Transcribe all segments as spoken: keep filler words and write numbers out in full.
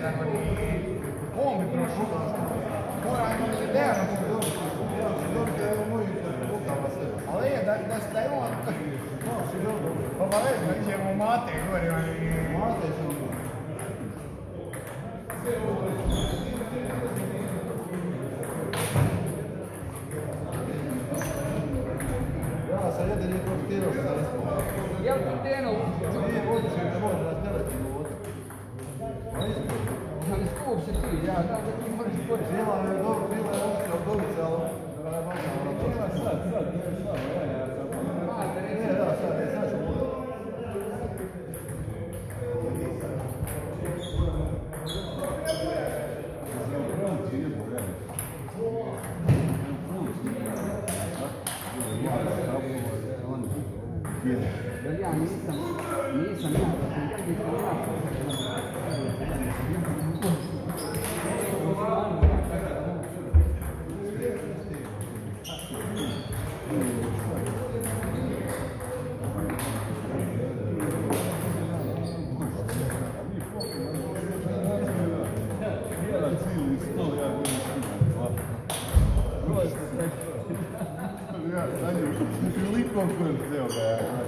erano di come prosciutto. Ora hanno l'idea, non si dove. Ma lei da da stai un no, si dove. Ma vabbè, noi diciamo mate, poi arrivano i mate sono. La salita del cortile sta risposta. Io il pieno. Sì, poi si muove la terra e si muove. Ma le scorse sì, già, da prima di scorse. Prima le due, prima le due, dove siamo? Non è mai prima sa, sa, sa, eh, da, sa, sa, sa. Vediamo, inizia, inizia, Filippo aconteceu, velho.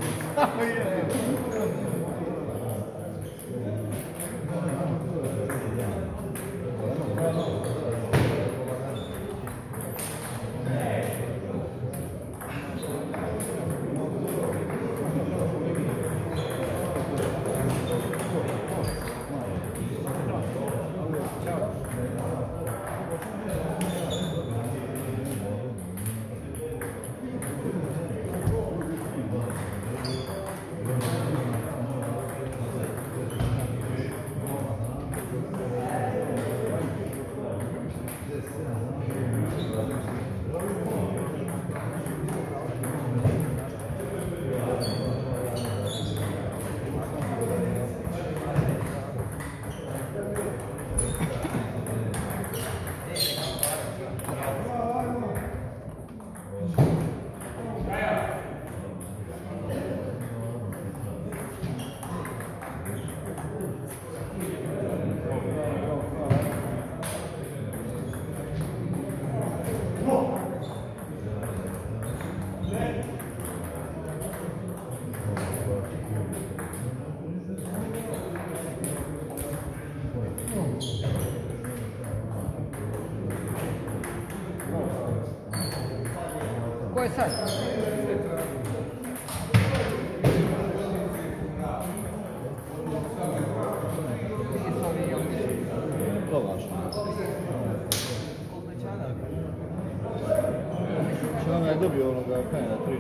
Puoi stare. To ważne. Czy ona je dobio onoga penja tri?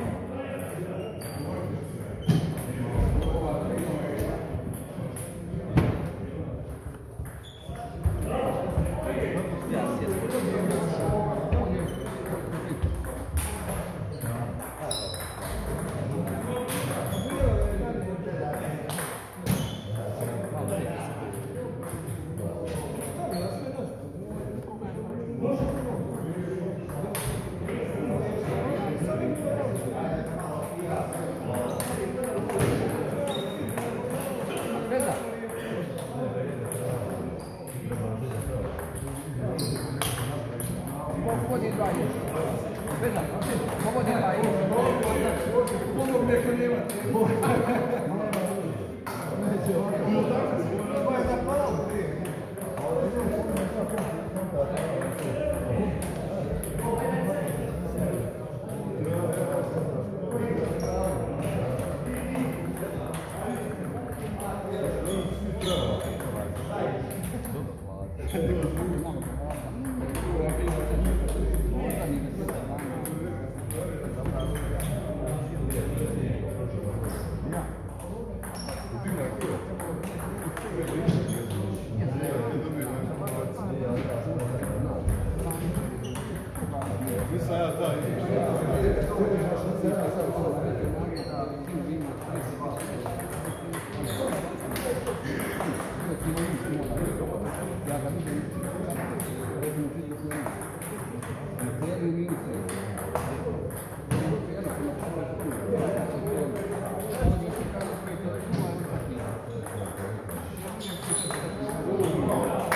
Un po' di sbaglio. Aspetta, un po' di sbaglio. Thank you.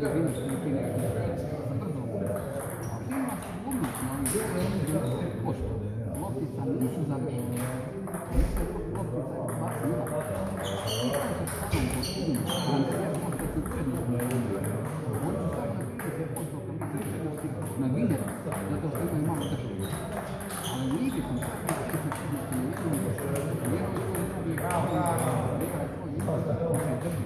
da vidiš neki neki sa brzom. Ali ima sigurnost na ovim devedeset posto. Loptica nisu završene. Nisu loptica je baš nula. I to se stvarno postigne. devedeset posto su prednosti. Oni su sad na trideset posto kad bi se prednosti na vinera, zato što imaju malo državu. Ali u igri sam sad da će se prednosti na jednom i jedan svoj drugi igrao, igra svoj igra, se drži.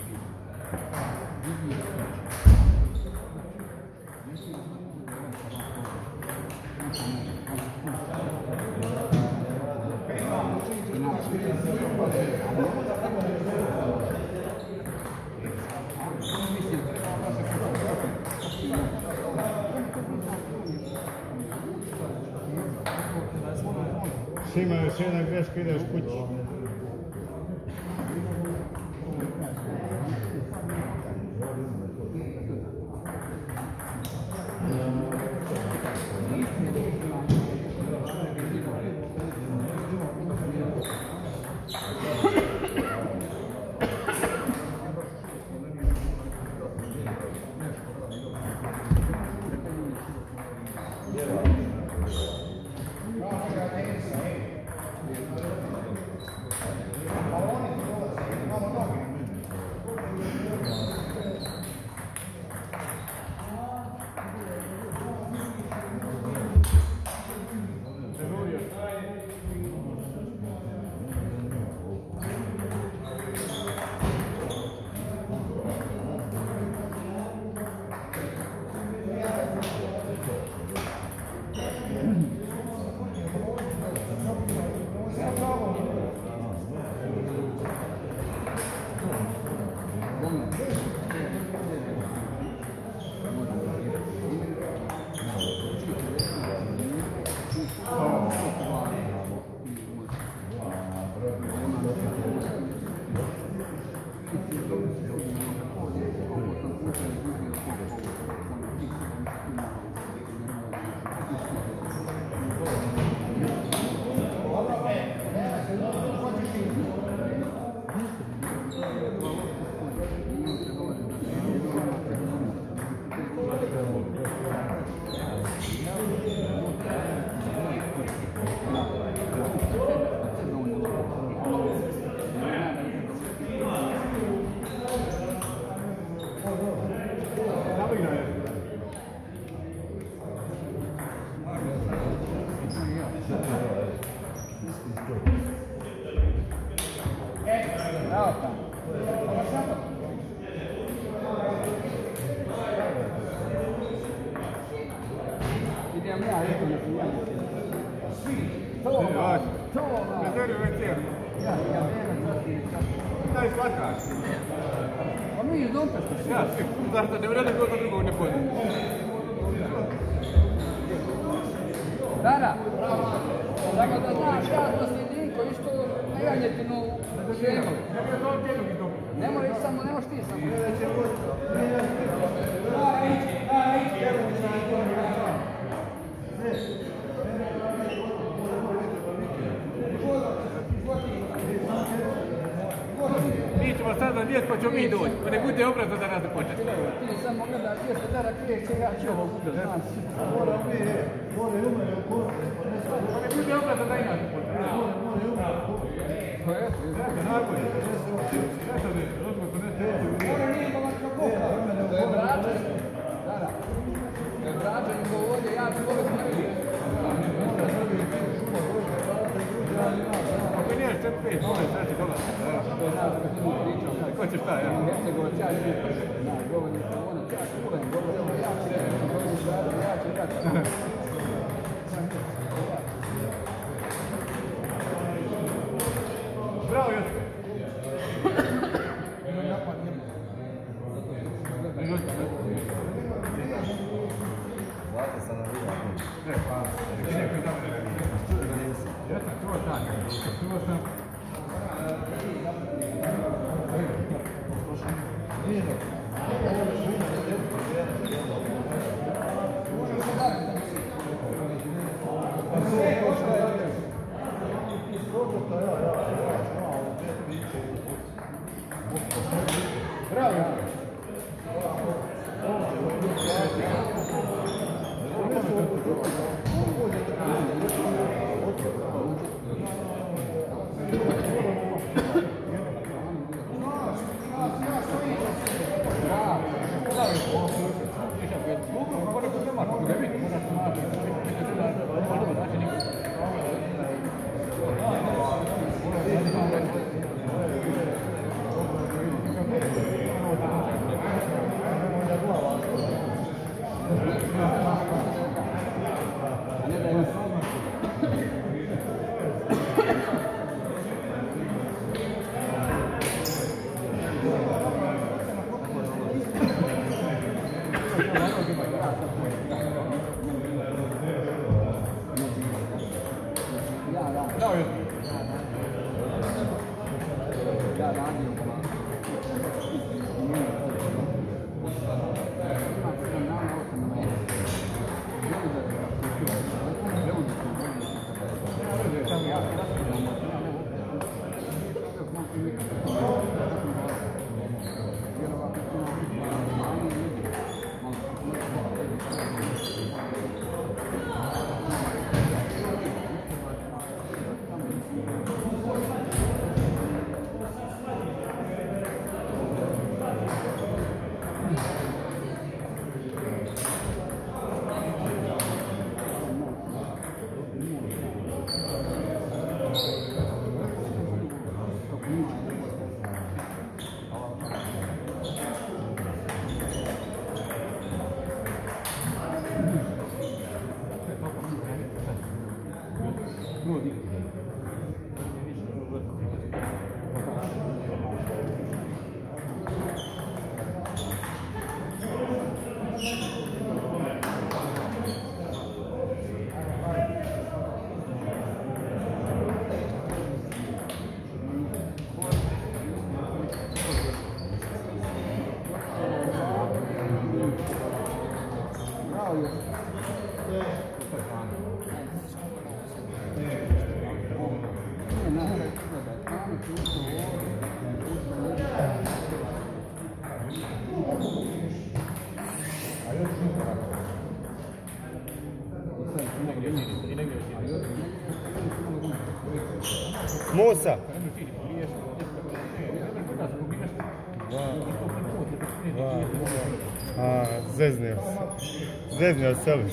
Sima još jedan greška, ideš kući. Zašto ne vrede koga drugog ne pojde? Dara, samo da znaš jasno sredinko, isto na janjetinu ženu. Ne moraš samo, ne možeš ti samo. Mi ćemo sad na djet pa ćemo mi doći, pa ne bude obrazno da nas ne početi. Ti samo gledaš gdje se Dara krijeće, ja ću ovo bude, znaš. Pa ne bude obrazno da i nas ne početi. To je? To je vraćan. Dara. To je vraćan i govorio, ja ću ovo bude. Ako nije što pet, ovo je treći dolar. Ko će šta, ja? Hercegovac, ja ću biti. Na, govorim se ono, ja ću čuvam, govorim, ja ću reći, govorim se ono, ja ću reći. Bravo, Josip. Hvala sam na vidio. Ne, hvala. Nije koji tamo ne radi. Ja sam čuo tako. Čuo sam. Bravo. Musa. A, zeznio se. Zeznio se Elvis.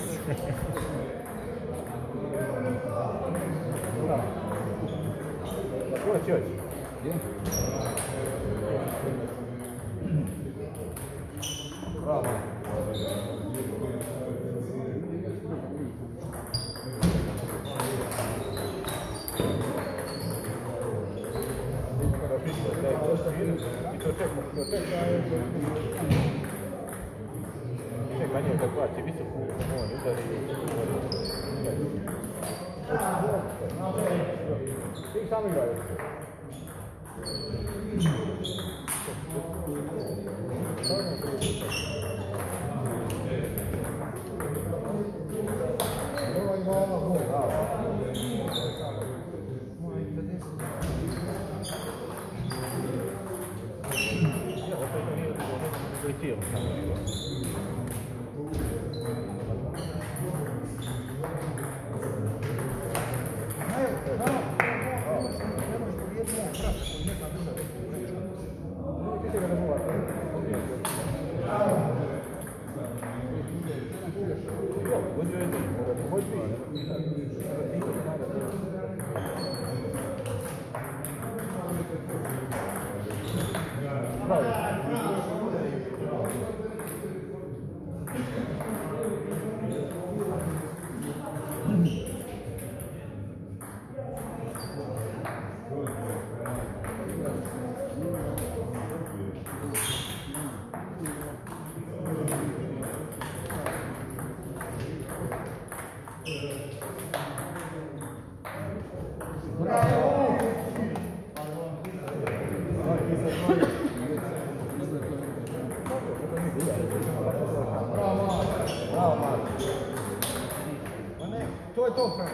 To je to, Frank.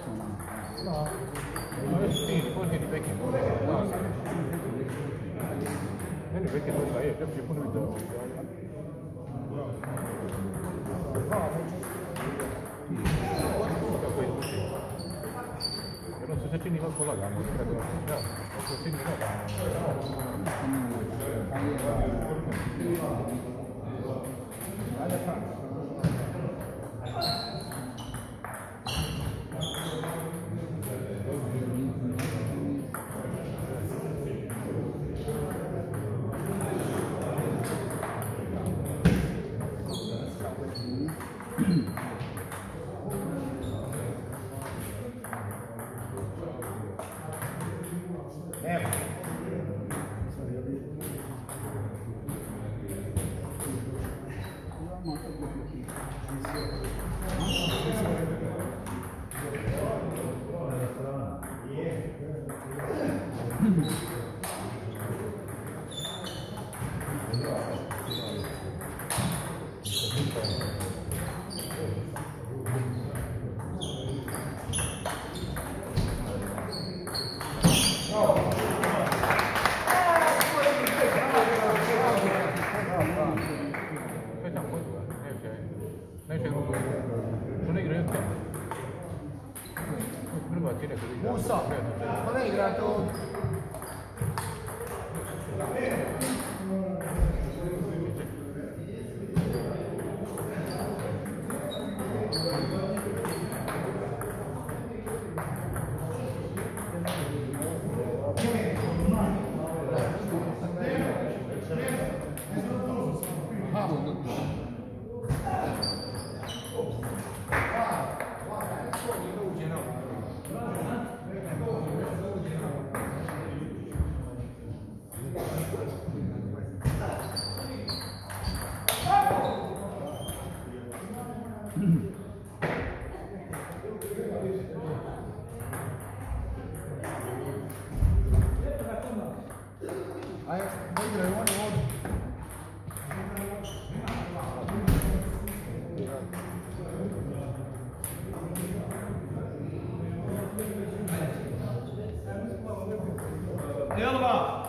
No. Sì, forse di vecchi non è che basta. Non è perché non sai, perché pure mi do. Non so se tieni qualcosa là, non credo. No, non so se tieni Non so, non è grato. Elba!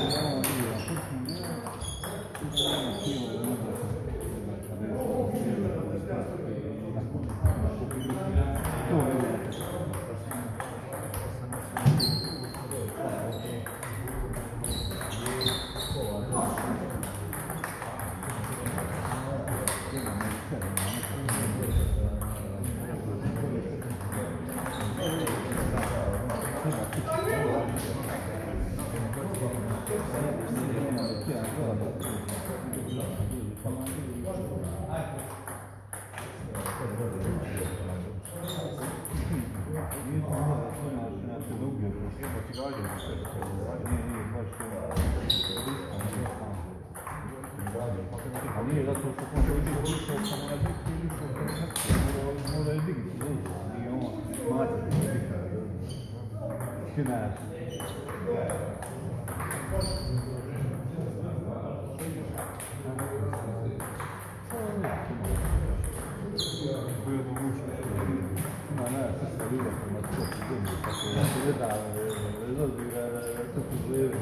A nije zato što smo to vidjeli, što samo na biti ili što to mora je digiti, i on smatra da je digiti. Finaš. Bio to mušno. Ma ne, sve se vidio prema skoči zemlji, tako da se gleda, bez obzira da to su zleve.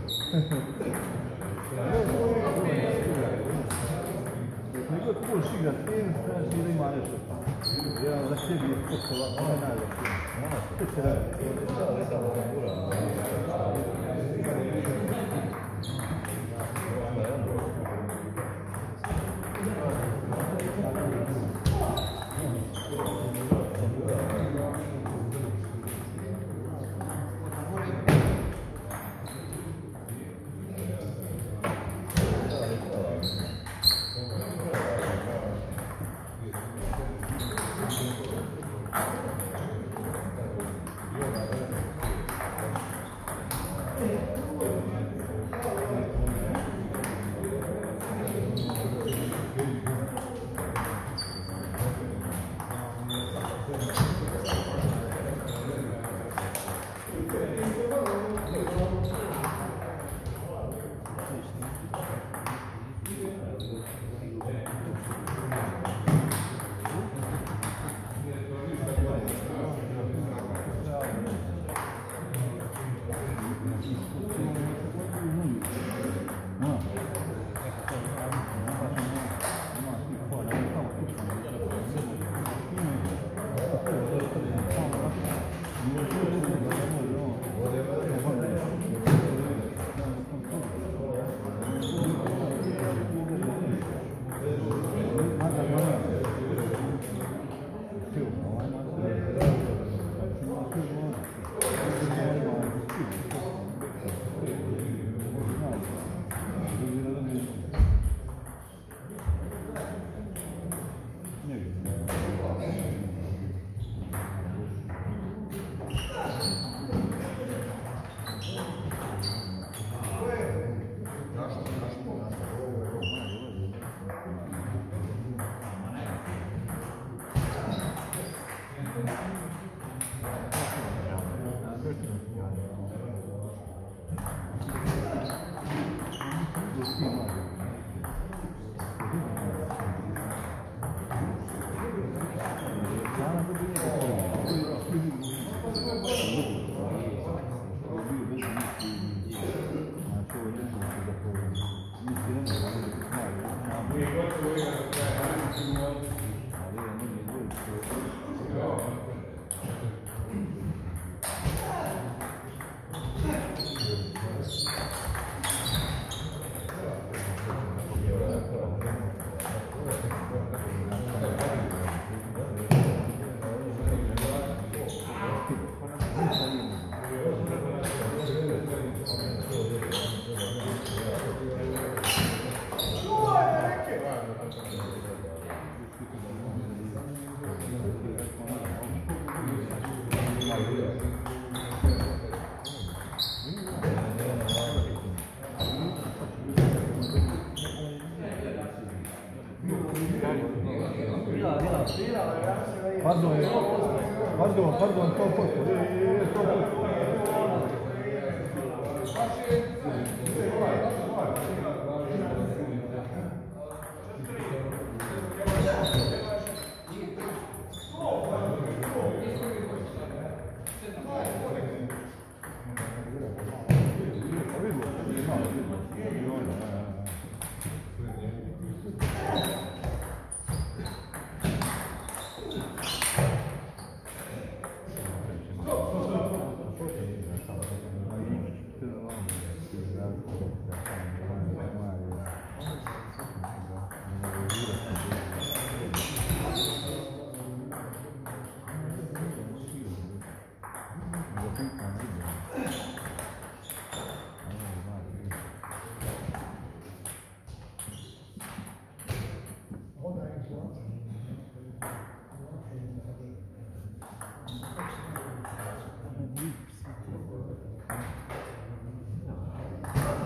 Nego tko šiga tim, znači da ima nešto tamo. Jedan za sebi je skoro ovako, ovo je najlepši. Što će raditi? Da, ne samo da mura. Pardon, pardon, pardon, sto posto, sto posto.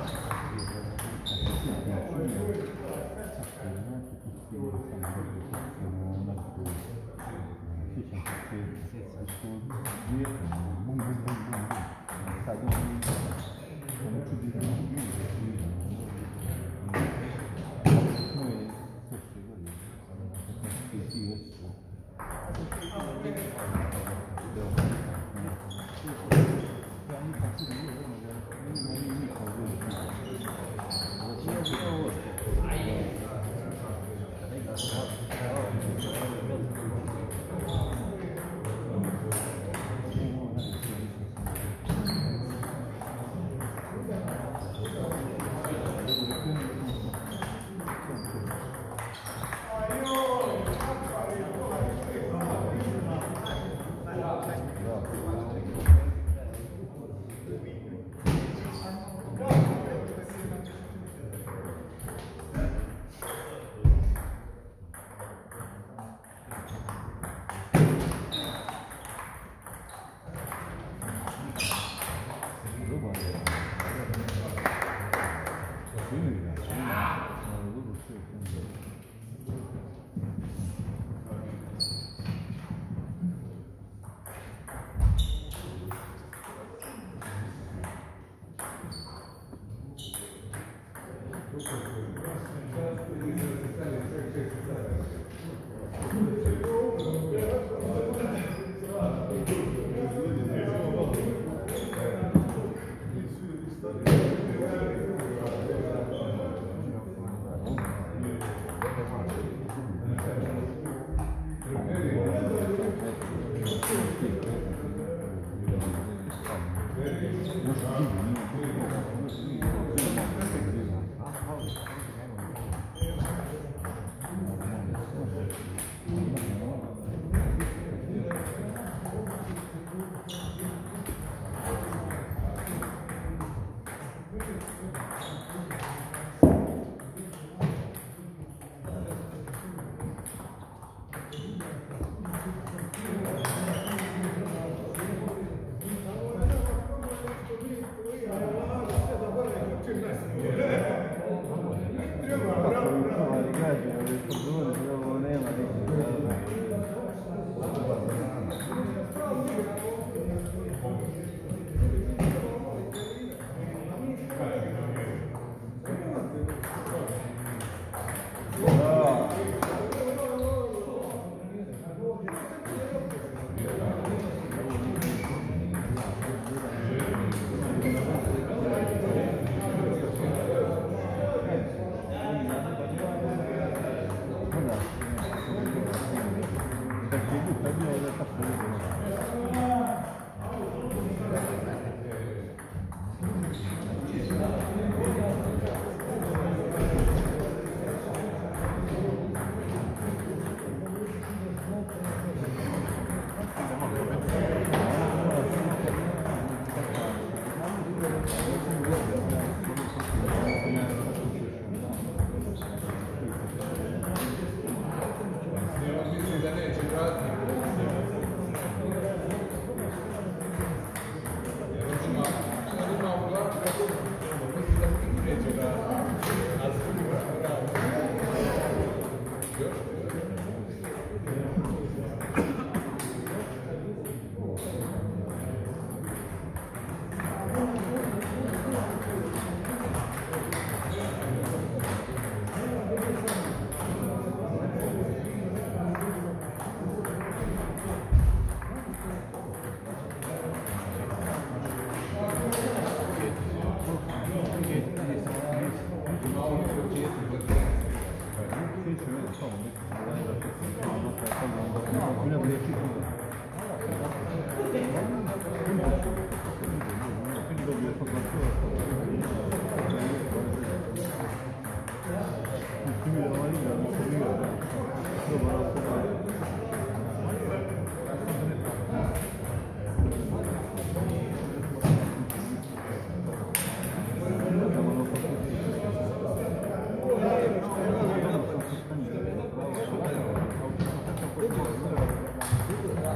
Thank you.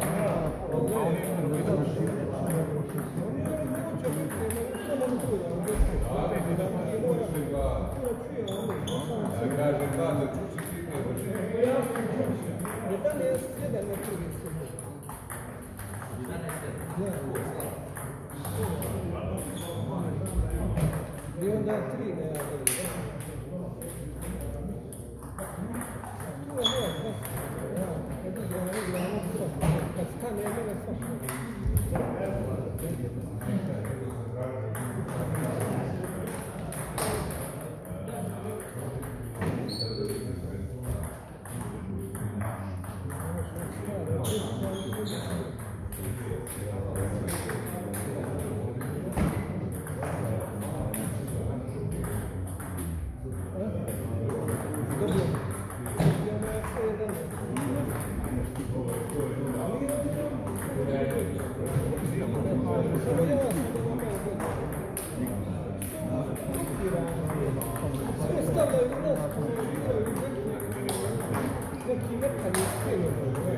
Questa è una